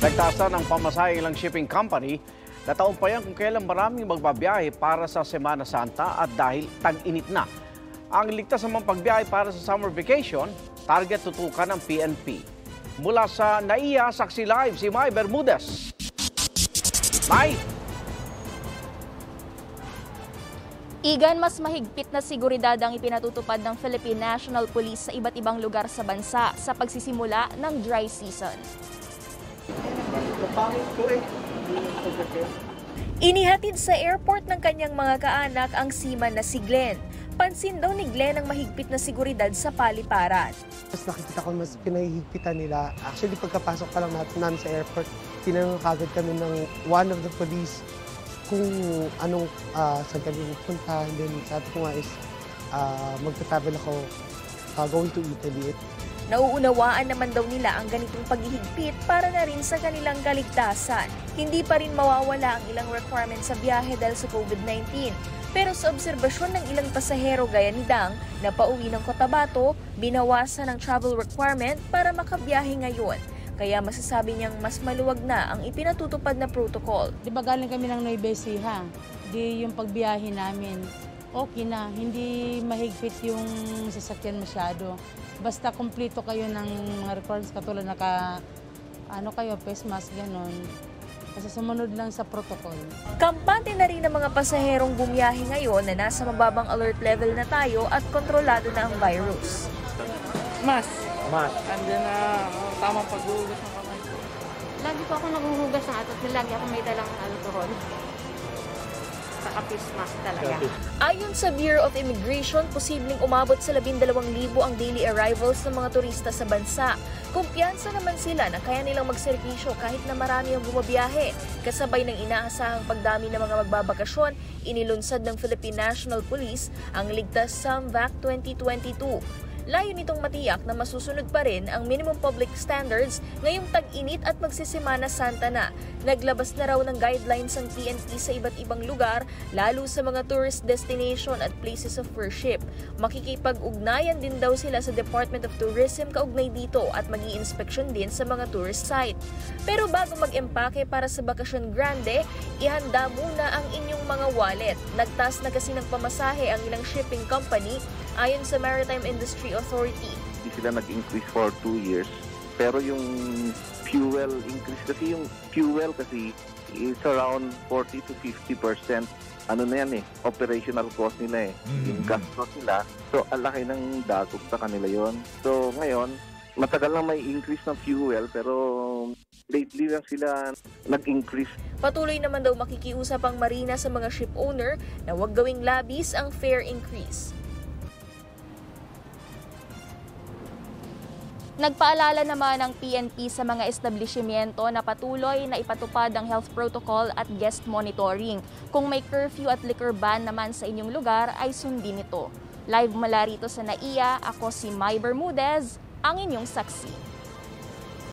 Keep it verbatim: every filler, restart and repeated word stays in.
Nagtaasa ng pamasahe ilang shipping company na taon pa yan kung kailan maraming magbabiyahe para sa Semana Santa at dahil tag-init na. Ang ligtas namang pagbiyahe para sa summer vacation, target tutukan ng P N P. Mula sa NAIA, Saksi Live, si May Bermudez. May! Igan, mas mahigpit na seguridad ang ipinatutupad ng Philippine National Police sa iba't ibang lugar sa bansa sa pagsisimula ng dry season. Inihatid sa airport ng kanyang mga kaanak ang seaman na si Glenn. Pansin daw ni Glenn ang mahigpit na seguridad sa paliparan. Mas nakikita ko mas pinahihigpitan nila. Actually, pagkapasok pa lang natin namin sa airport, tinanong kagad kami ng one of the police kung anong uh, saan kami pupunta. And then sabi ko nga is uh, magta-travel ako uh, going to Italy. Nauunawaan naman daw nila ang ganitong paghihigpit para na rin sa kanilang kaligtasan. Hindi pa rin mawawala ang ilang requirements sa biyahe dahil sa COVID nineteen. Pero sa obserbasyon ng ilang pasahero gaya ni Dang na pauwi ng Cotabato, binawasan ang travel requirement para makabiyahe ngayon. Kaya masasabi niyang mas maluwag na ang ipinatutupad na protocol. Di ba galing kami ng Nueva Ecija? Di yung pagbiyahe namin, okay na. Hindi mahigpit yung sasakyan masyado. Basta kumpleto kayo ng mga requirements katulad naka, ano kayo, face mask, gano'n. Kasi sumunod lang sa protocol. Kampante na rin ang mga pasaherong bumiyahe ngayon na nasa mababang alert level na tayo at kontrolado na ang virus. Mas. Mas. Andiyan na uh, tamang paghuhugas ng kamay ko. Lagi po ako naghuhugas ng atot. Lagi ako may dalang alcohol. Saka face mask talaga. Ayon sa Bureau of Immigration, posibleng umabot sa labindalawang libo ang daily arrivals ng mga turista sa bansa. Kumpiyansa naman sila na kaya nilang magserbisyo kahit na marami ang bumabiyahe. Kasabay ng inaasahang pagdami ng mga magbabakasyon, inilunsad ng Philippine National Police ang ligtas SAMVAC twenty twenty-two. Layo nitong matiyak na masusunod pa rin ang minimum public standards ngayong tag-init at magsisemana Santa na. Naglabas na raw ng guidelines ang P N P sa iba't ibang lugar, lalo sa mga tourist destination at places of worship. Makikipag-ugnayan din daw sila sa Department of Tourism kaugnay dito at mag-i-inspeksyon din sa mga tourist site. Pero bago mag-empake para sa Bakasyon Grande, ihanda muna ang inyong mga wallet. Nagtaas na kasi ng pamasahe ang ilang shipping company ayon sa Maritime Industry Authority. Hindi sila nag-increase for two years. Pero yung fuel increase kasi, yung fuel kasi is around forty to fifty percent. Ano na yan eh, operational cost nila eh. Mm-hmm. Yung gas cost nila. So, alaki ng dagok sa kanila yon. So, ngayon, matagal lang may increase ng fuel pero lately lang sila nag-increase. Patuloy naman daw makikiusap ang marina sa mga ship owner na huwag gawing labis ang fare increase. Nagpaalala naman ang P N P sa mga establishmento na patuloy na ipatupad ang health protocol at guest monitoring. Kung may curfew at liquor ban naman sa inyong lugar ay sundin ito. Live mula rito sa NAIA, ako si May Bermudez, ang inyong saksi.